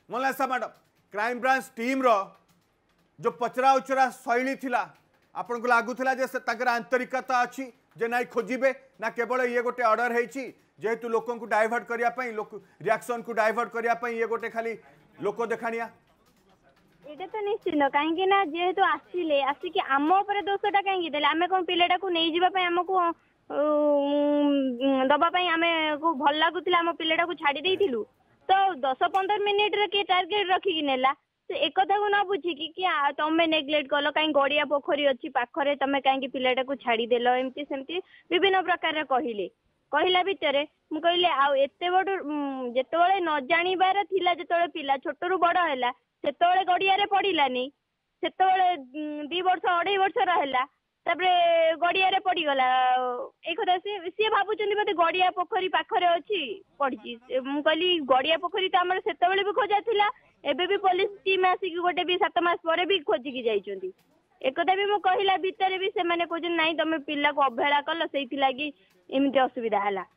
Mona Lisa madam crime branch team रो जो पचरा उचरा शैली थिला आपन को लागुला जे ताकर आंतरिकता अच्छी जे नाई खोजिबे ना केवल ये गोटे ऑर्डर है जेहेतु लोक को डाइवर्ट करने लोक रिएक्शन को डाइवर्ट करने ये गोटे खाली लोक देखाणिया एटा तो निश्चित कहीं ना जेहेतु आसिले आसिक आम उपर दोषटा कहीं देले आम कौन पिलाटा को नहीं जावाई आमको दबाई आम को भल लगुला आम पिलाटा को छाड़ी देइथिलु तो 10-15 मिनिट रे के टार्गेट रखिकी नेला तो एक कथा को न बुझिकी कि तमें नेग्लेक्ट कल कहीं गड़िया पोखरी अच्छी पाखरे तमें कहीं पिलाटा को छाड़ी देल एमती सेमती विभिन्न प्रकार कहले कहला भितर मु कहली आते बड़ जिते न जानिबार थिला जिते पिला छोट रू बड़ है से गड़िया पड़ानी से 2 वर्ष 2.5 वर्ष रहा गड़िया पड़गला एक कथा सी भावुं बोधे गड़िया पोखरी पाखरे अच्छी पड़ी मुझे गड़िया पोखरी तो आम से भी खोजा था एबे भी पुलिस टीम आसिक गोटे भी 7 मास पर भी खोजिकी जाइछंती एक कथा भी मु कहला भितर भी से कहते नहीं तुम पिला को अवहेला कल से एमती असुविधा है।